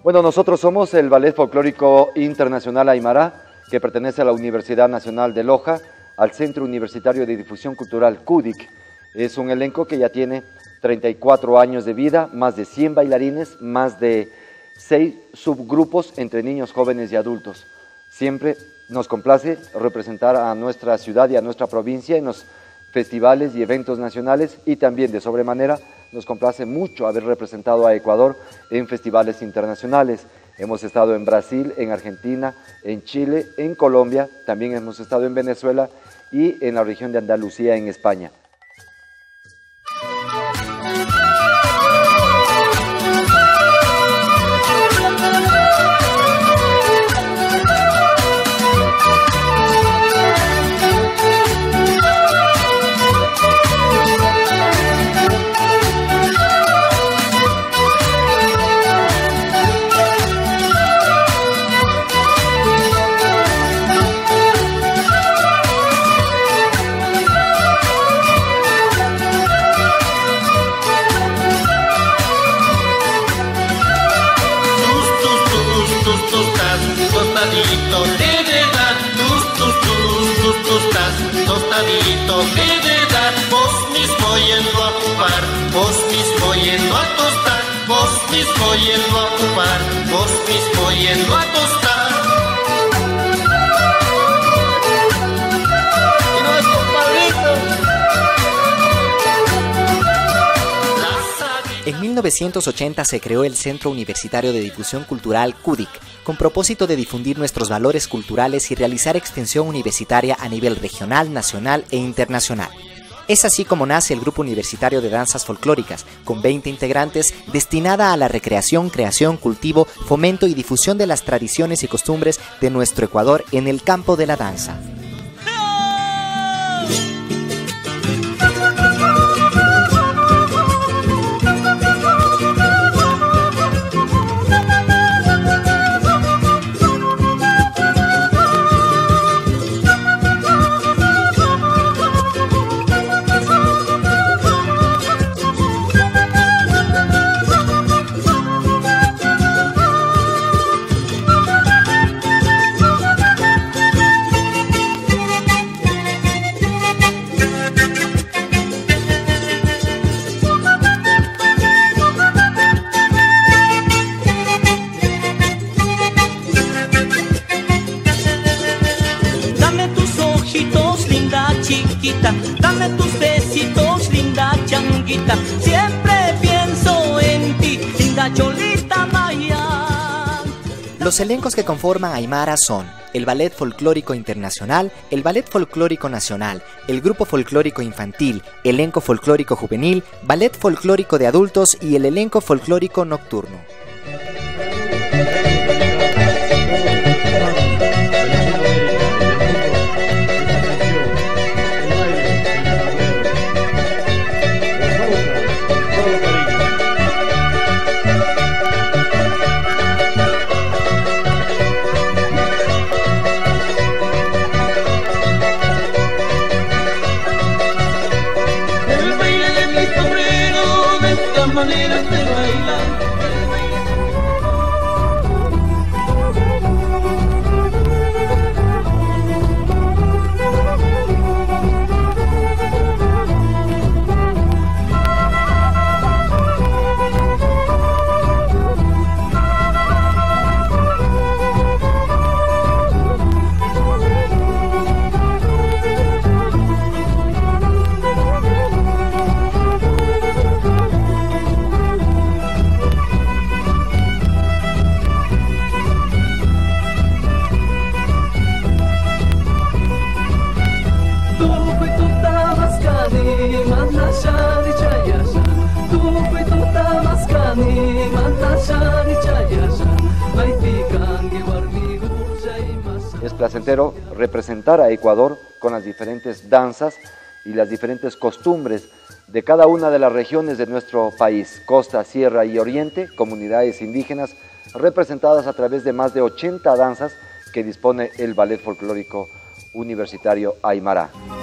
Bueno, nosotros somos el Ballet Folclórico Internacional Aymara, que pertenece a la Universidad Nacional de Loja, al Centro Universitario de Difusión Cultural CUDIC. Es un elenco que ya tiene 34 años de vida, más de 100 bailarines, más de 6 subgrupos entre niños, jóvenes y adultos. Siempre nos complace representar a nuestra ciudad y a nuestra provincia en los festivales y eventos nacionales, y también de sobremanera nos complace mucho haber representado a Ecuador en festivales internacionales. Hemos estado en Brasil, en Argentina, en Chile, en Colombia, también hemos estado en Venezuela y en la región de Andalucía, en España. Tostadito de verdad, vos mismo yendo a jugar, vos mismo yendo a tostar, vos mismo yendo a jugar, vos mismo yendo a tostar. Y no es compadrito. En 1980 se creó el Centro Universitario de Difusión Cultural CUDIC, con propósito de difundir nuestros valores culturales y realizar extensión universitaria a nivel regional, nacional e internacional. Es así como nace el Grupo Universitario de Danzas Folclóricas, con 20 integrantes, destinada a la recreación, creación, cultivo, fomento y difusión de las tradiciones y costumbres de nuestro Ecuador en el campo de la danza. Dame tus besitos, linda changuita. Siempre pienso en ti, linda cholita maya. Los elencos que conforman Aymara son el Ballet Folclórico Internacional, el Ballet Folclórico Nacional, el Grupo Folclórico Infantil, Elenco Folclórico Juvenil, Ballet Folclórico de Adultos y el Elenco Folclórico Nocturno. Maneras de bailar. Es placentero representar a Ecuador con las diferentes danzas y las diferentes costumbres de cada una de las regiones de nuestro país, costa, sierra y oriente, comunidades indígenas representadas a través de más de 80 danzas que dispone el Ballet Folclórico Universitario Aymara.